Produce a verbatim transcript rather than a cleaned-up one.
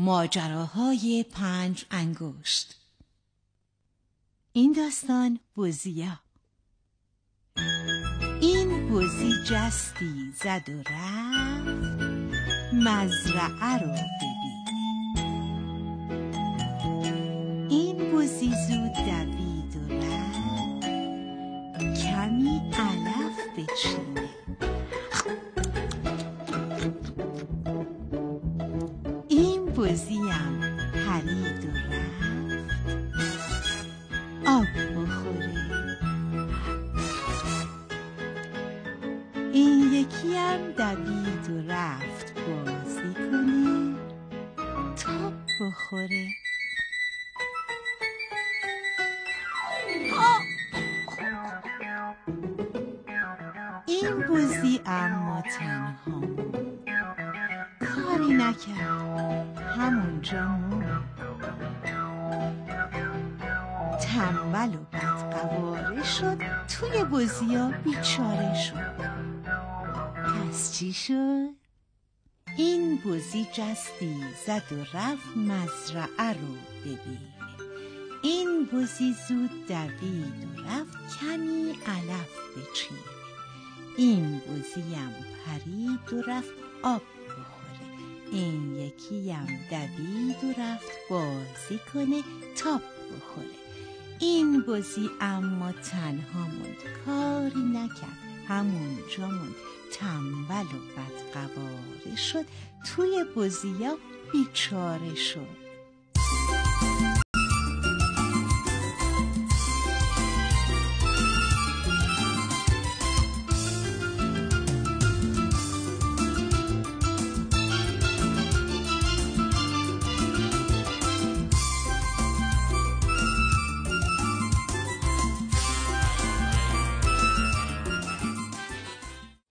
ماجراهای پنج انگشت. این داستان بزیا. این بزی جستی زد و رفت مزرعه رو ببین. این بزی زود دوید و رفت کمی علف بچینه. این بزیم پرید و رفت آب بخوره. این یکی هم دوید و رفت بازی کنه تاب بخوره. این بزی اما تنها موند، کاری نکرد، همونجا موند. تنبل و بدقواره شد، توی بزیا بیچاره شد. پس چی شد؟ این بزی جستی زد و رفت مزرعه رو ببین. این بزی زود دوید و رفت کمی علف بچینه. این بزیم پرید و رفت آب بخوره. این یکیم دوید و رفت بازی کنه تاب بخوره. این بزی اما تنها موند، کاری نکرد، همونجا موند. تنبل و بدقواره شد، توی بزیا بیچاره شد.